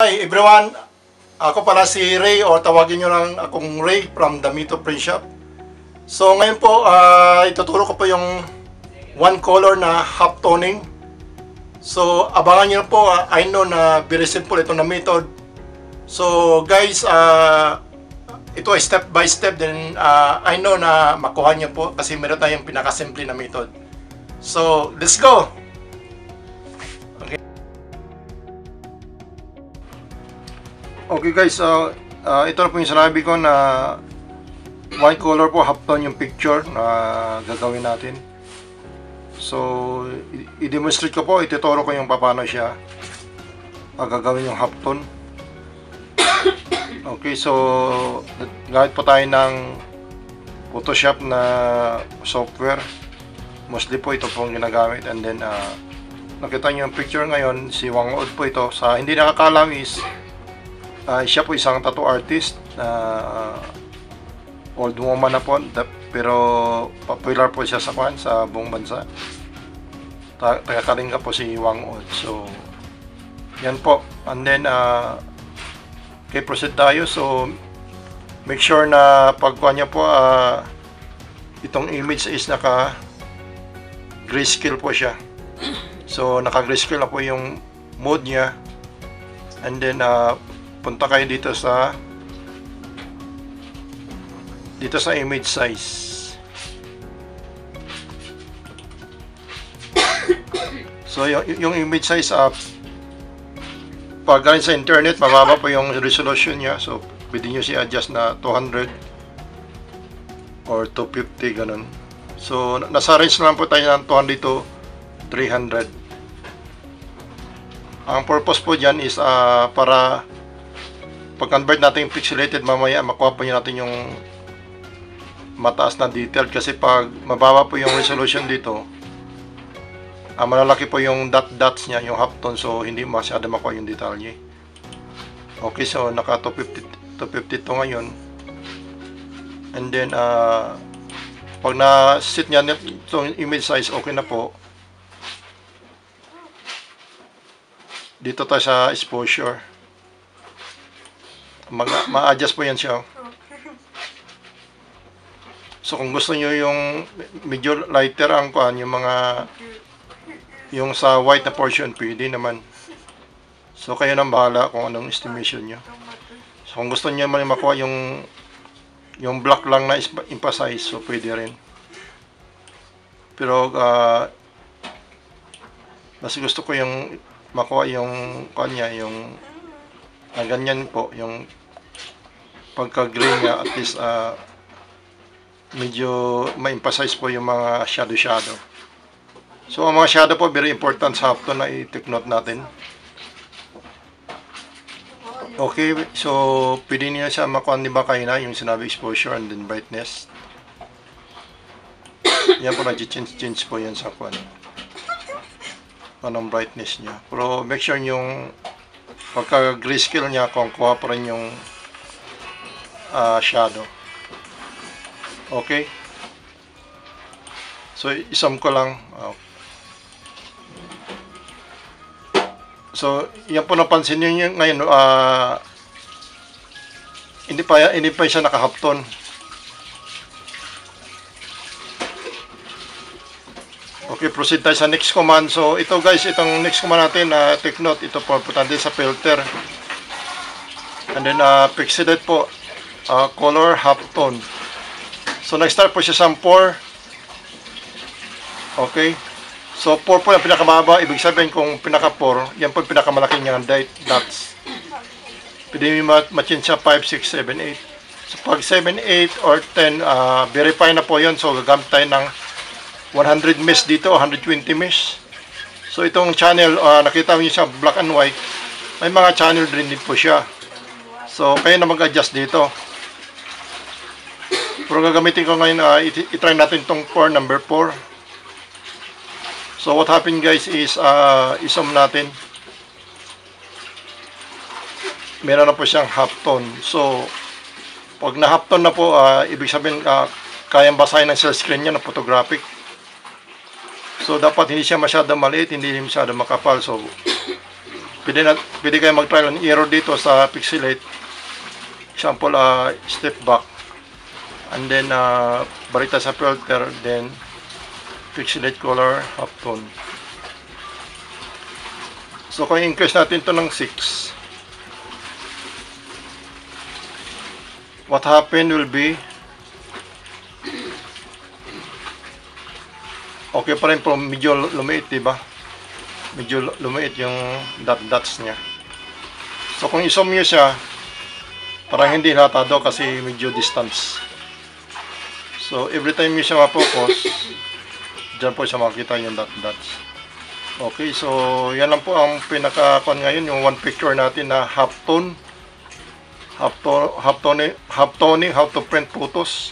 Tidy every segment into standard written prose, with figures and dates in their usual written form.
Hi everyone, ako pala si Ray o tawagin nyo lang akong Ray from the Mito Print Shop. So ngayon po, ituturo ko po yung one color na half toning. So abangan nyo po, I know na very simple ito na method. So guys, ito ay step by step din, I know na makuha nyo po kasi meron tayong pinakasimple na method. So let's go! Okay guys, ito na po yung sinabi ko na one color po, half tone yung picture na gagawin natin. So, i-demonstrate ko po, ituturo ko yung paano siya gagawin yung half tone. Okay, so gamit po tayo ng Photoshop na software. Mostly po ito pong ginagamit. And then, nakita nyo yung picture ngayon, si Wang Od po ito. Sa hindi nakakalam is siya po isang tattoo artist na old woman na po, pero popular po siya sa buong bansa. Taga-Kalinga po si Wang Od. So yan po. And then okay, proceed tayo. So make sure na pagkuha niya po, itong image is naka grayscale po siya. So naka grayscale na po yung mode niya. And then punta kayo dito sa image size. So yung image size, pag galing sa internet, mababa po yung resolution niya. So pwede nyo si-adjust na 200 or 250 ganun. So nasa range lang po tayo ng 200 to 300. Ang purpose po dyan is para pag-convert natin yung pixelated, mamaya makuha po natin yung mataas na detail. Kasi pag mababa po yung resolution dito, malalaki po yung dots niya, yung halftone. So hindi masyado makuha yung detail niya. Okay, so naka 250 to ngayon. And then pag na-set niya itong image size, okay na po. Dito tayo sa exposure. Ma-adjust po yan siya. So kung gusto nyo yung medyo lighter ang kuan, yung sa white na portion, pwede naman. So kayo nang bahala kung anong estimation nyo. So kung gusto nyo man makuha yung black lang na emphasize, so pwede rin. Pero mas gusto ko yung makuha yung kanya, yung ganyan po, yung pagka-gray niya, at least medyo ma-emphasize po yung mga shadow. So ang mga shadow po, very important sa halftone na i-take note natin. Okay, so pwede niya siya makuha, di ba kayo na yung sinabi exposure and then brightness. Yan po, nag-change po yan sa kuan, anong brightness niya. Pero make sure yung pagka grayscale niya, kung kuha pa rin yung shadow. Okay, so isum ko lang. So yan po, napansin niyo ngayon, hindi pa siya naka half tone. Okay, proceed tayo sa next command. So ito guys, itong next command natin, take note, ito po importante sa filter. And then pixelate po, color half tone. So nag-start po siya sa 4. Okay, so 4 po yung pinakamababa. Ibig sabihin kung pinaka 4, yan po yung pinakamalaki niyang dots. Pwede nyo ma-change siya 5, 6, 7, 8. So pag 7, 8 or 10, verify na po yun. So gagamit tayo ng 100 mesh dito, 120 mesh. So itong channel, nakita nyo siya black and white, may mga channel din po siya. So kayo na mag-adjust dito. Pero gagamitin ko ngayon, itry natin itong number 4. So what happened guys is, isum natin. Meron na po siyang half tone. So pag na half tone na po, ibig sabihin kayang basahin ng cell screen niya ng photographic. So dapat hindi siya masyadong maliit, hindi masyadong makapal. So pwede kayo mag-trial and error dito sa Pixelate. Example, step back. And then, balik tayo sa filter. Then, Pixelate color, halftone. So, kung increase natin ito ng 6, what happened will be, okay pa rin pero medyo lumiit, diba? Medyo lumiit yung dots niya. So, kung isom nyo siya, parang hindi hatado kasi medyo distance. So, every time nyo siya ma-focus, dyan po siya makikita yung dots. Okay, so yan lang po ang pinaka-kon ngayon, yung one picture natin na halftone, halftoning, how to print photos.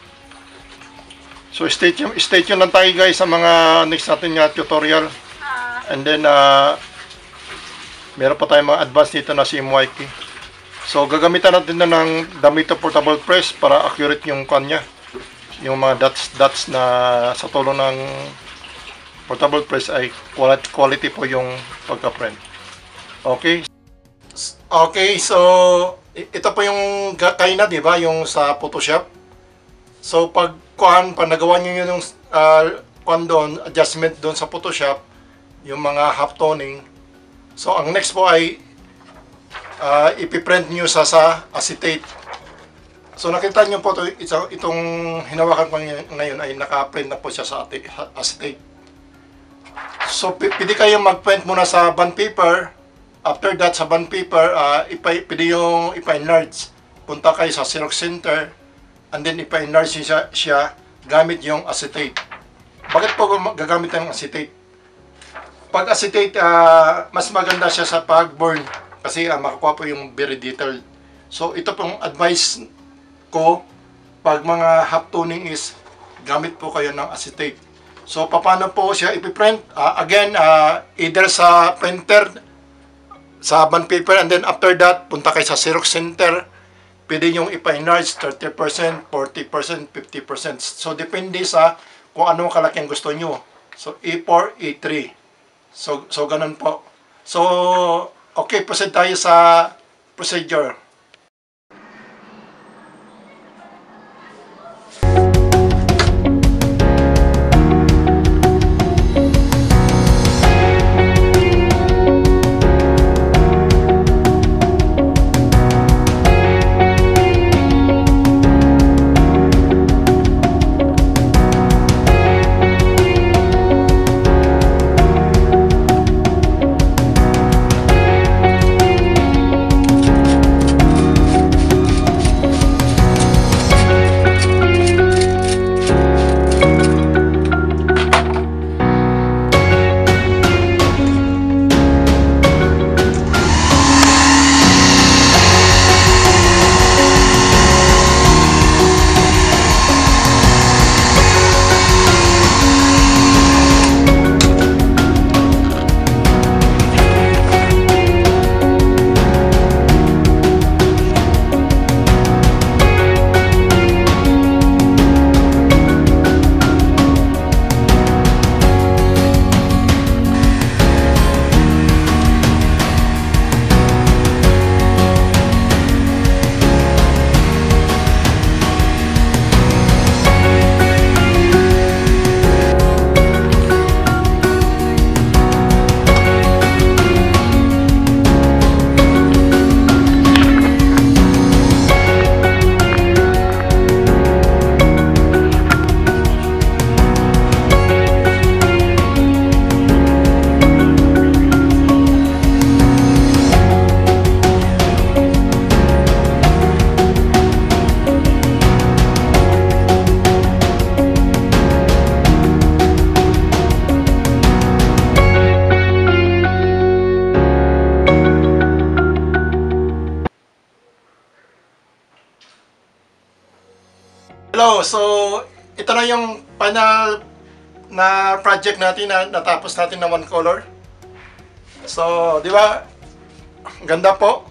So stay tuned lang tayo guys sa mga next natin nga tutorial. And then meron pa tayong mga advanced dito na si MYK. So gagamitan natin na ng Damito Portable Press para accurate yung kanya, yung mga dots na sa tulong ng portable press ay quality po yung pagka-print. Okay. Okay, so ito po yung kaina, di ba? Yung sa Photoshop. So pag nagawa niyo yung doon, adjustment doon sa Photoshop, yung mga halftoning. So ang next po ay ipiprint niyo sa acetate. So nakita niyo po itong hinawakan ko ngayon ay naka-print na po siya sa acetate. So, pwede kayong mag-print muna sa bond paper. After that, sa bond paper, pwede yung ipa-enlarge. Punta kayo sa Xerox Center, and then ipa-enlarge siya gamit yung acetate. Bakit po gagamit ng acetate? Pag acetate, mas maganda siya sa pag-burn kasi makakuha po yung very detailed. So, ito pong advice ko, pag mga halftoning is, gamit po kayo ng acetate. So, paano po siya ipiprint? Again, either sa printer, sa bond paper, and then after that, punta kayo sa Xerox Center. Pwede yung ipa-enlarge 30%, 40%, 50%. So, depende sa kung anong kalaki ang gusto nyo. So, A4, A3. So ganun po. So, okay, proceed tayo sa procedure. Hello, so ito na yung final na project natin na natapos natin na one color. So, di ba? Ganda po.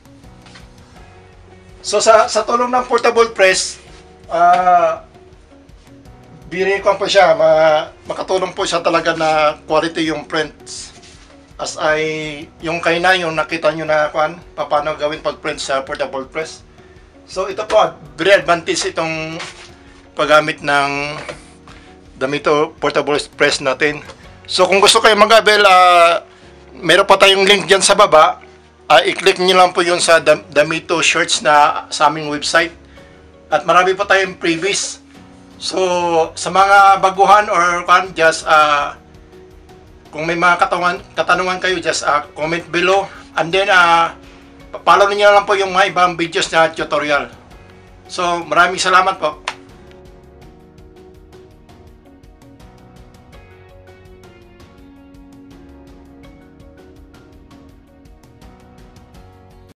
So sa tulong ng portable press, biri ko po siya, makatulong po siya talaga na quality yung prints. as ay yung kay na yung nakita nyo na kuan paano gawin pag print sa portable press. So ito po, very advantage itong paggamit ng Damito portable press natin. So kung gusto kayo mag-avail, meron pa tayong link dyan sa baba. I-click nyo lang po yun sa Damito shirts na sa aming website. At marami pa tayong previous. So sa mga baguhan or kuan, just kung may mga katanungan kayo, just comment below. And then, follow niyo lang po yung mga ibang videos na tutorial. So, maraming salamat po.